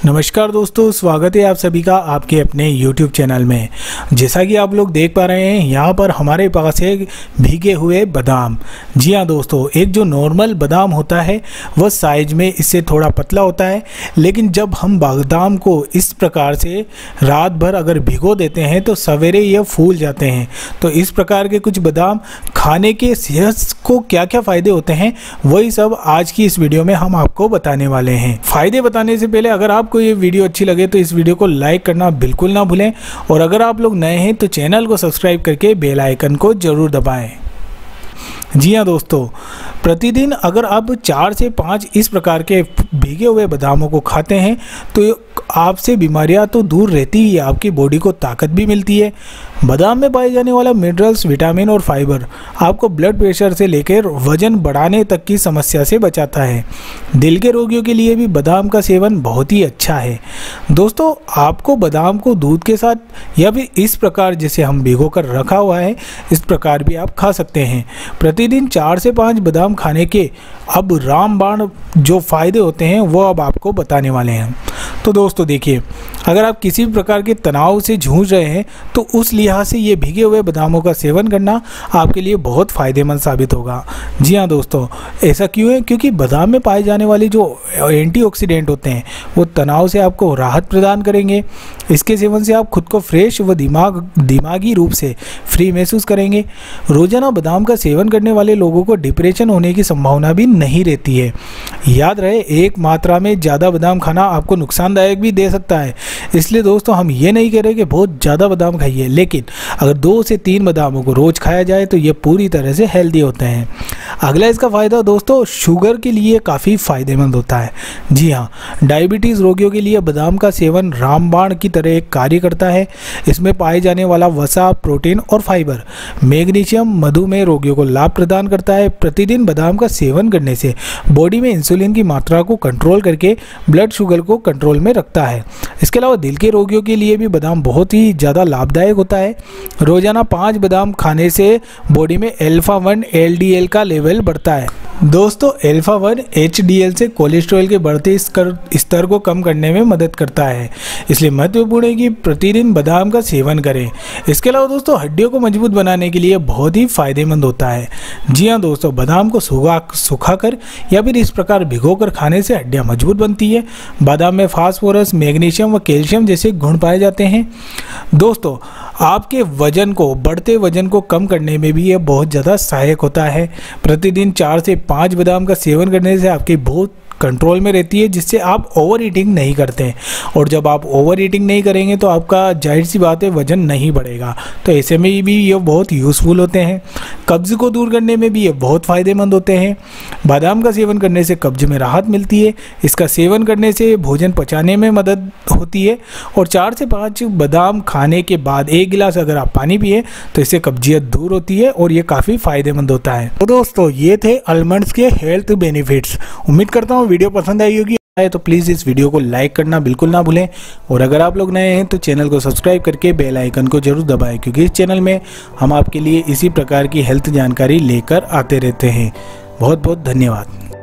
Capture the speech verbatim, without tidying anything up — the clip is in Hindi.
नमस्कार दोस्तों, स्वागत है आप सभी का आपके अपने YouTube चैनल में। जैसा कि आप लोग देख पा रहे हैं, यहाँ पर हमारे पास है भीगे हुए बादाम। जी हाँ दोस्तों, एक जो नॉर्मल बादाम होता है वह साइज में इससे थोड़ा पतला होता है, लेकिन जब हम बादाम को इस प्रकार से रात भर अगर भिगो देते हैं तो सवेरे यह फूल जाते हैं। तो इस प्रकार के कुछ बादाम खाने के सेहत को क्या क्या फ़ायदे होते हैं, वही सब आज की इस वीडियो में हम आपको बताने वाले हैं। फ़ायदे बताने से पहले अगर आपको ये वीडियो अच्छी लगे तो इस वीडियो को लाइक करना बिल्कुल ना भूलें, और अगर आप लोग नए हैं तो चैनल को सब्सक्राइब करके बेल आइकन को ज़रूर दबाएं। जी हाँ दोस्तों, प्रतिदिन अगर आप चार से पाँच इस प्रकार के भीगे हुए बादामों को खाते हैं तो आपसे बीमारियां तो दूर रहती ही है, आपकी बॉडी को ताकत भी मिलती है। बादाम में पाए जाने वाला मिनरल्स, विटामिन और फाइबर आपको ब्लड प्रेशर से लेकर वजन बढ़ाने तक की समस्या से बचाता है। दिल के रोगियों के लिए भी बादाम का सेवन बहुत ही अच्छा है। दोस्तों, आपको बादाम को दूध के साथ या फिर इस प्रकार जैसे हम भिगो कर रखा हुआ है इस प्रकार भी आप खा सकते हैं। प्रतिदिन चार से पाँच बादाम खाने के अब रामबाण जो फ़ायदे होते हैं वो अब आपको बताने वाले हैं। तो दोस्तों देखिए, अगर आप किसी भी प्रकार के तनाव से जूझ रहे हैं तो उस लिहाज से ये भीगे हुए बादामों का सेवन करना आपके लिए बहुत फ़ायदेमंद साबित होगा। जी हाँ दोस्तों, ऐसा क्यों है? क्योंकि बादाम में पाए जाने वाले जो एंटीऑक्सीडेंट होते हैं वो तनाव से आपको राहत प्रदान करेंगे। इसके सेवन से आप खुद को फ्रेश व दिमाग दिमागी रूप से फ्री महसूस करेंगे। रोज़ाना बादाम का सेवन करने वाले लोगों को डिप्रेशन होने की संभावना भी नहीं रहती है। याद रहे, एक मात्रा में ज़्यादा बादाम खाना आपको नुकसानदायक भी दे सकता है। इसलिए दोस्तों, हम ये नहीं कह रहे कि बहुत ज़्यादा बादाम खाइए, लेकिन अगर दो से तीन बादामों को रोज़ खाया जाए तो ये पूरी तरह से हेल्दी होते हैं। अगला इसका फ़ायदा दोस्तों शुगर के लिए काफ़ी फ़ायदेमंद होता है। जी हाँ, डायबिटीज़ रोगियों के लिए बादाम का सेवन रामबाण की तरह एक कार्य करता है। इसमें पाए जाने वाला वसा, प्रोटीन और फाइबर, मैग्नीशियम मधुमेह रोगियों को लाभ प्रदान करता है। प्रतिदिन बादाम का सेवन करने से बॉडी में इंसुलिन की मात्रा को कंट्रोल करके ब्लड शुगर को कंट्रोल में रखता है। इसके अलावा दिल के रोगियों के लिए भी बादाम बहुत ही ज़्यादा लाभदायक होता है। रोजाना पाँच बादाम खाने से बॉडी में alpha one L D L का लेवल बढ़ता है। दोस्तों, alpha one H D L से कोलेस्ट्रॉल के बढ़ते स्तर को कम करने में मदद करता है। इसलिए महत्वपूर्ण है कि प्रतिदिन बादाम का सेवन करें। इसके अलावा दोस्तों, हड्डियों को मजबूत बनाने के लिए बहुत ही फायदेमंद होता है। जी हाँ दोस्तों, बादाम को सुखा सुखाकर या फिर इस प्रकार भिगोकर खाने से हड्डियाँ मजबूत बनती है। बादाम में फास्फोरस, मैग्नीशियम व कैल्शियम जैसे गुण पाए जाते हैं। दोस्तों, आपके वजन को बढ़ते वजन को कम करने में भी यह बहुत ज़्यादा सहायक होता है। प्रतिदिन चार से पाँच बादाम का सेवन करने से आपकी बहुत कंट्रोल में रहती है, जिससे आप ओवर ईटिंग नहीं करते हैं। और जब आप ओवर ईटिंग नहीं करेंगे तो आपका जाहिर सी बात है वजन नहीं बढ़ेगा। तो ऐसे में भी ये बहुत यूज़फुल होते हैं। कब्ज़ को दूर करने में भी ये बहुत फ़ायदेमंद होते हैं। बादाम का सेवन करने से कब्ज़ में राहत मिलती है। इसका सेवन करने से भोजन पचाने में मदद होती है। और चार से पाँच बादाम खाने के बाद एक गिलास अगर आप पानी पिए तो इससे कब्जियत दूर होती है और ये काफ़ी फ़ायदेमंद होता है। तो दोस्तों, ये थे आलमंड्स के हेल्थ बेनिफिट्स। उम्मीद करता हूँ वीडियो पसंद आई होगी। आए तो प्लीज़ इस वीडियो को लाइक करना बिल्कुल ना भूलें, और अगर आप लोग नए हैं तो चैनल को सब्सक्राइब करके बेल आइकन को जरूर दबाएं, क्योंकि इस चैनल में हम आपके लिए इसी प्रकार की हेल्थ जानकारी लेकर आते रहते हैं। बहुत बहुत धन्यवाद।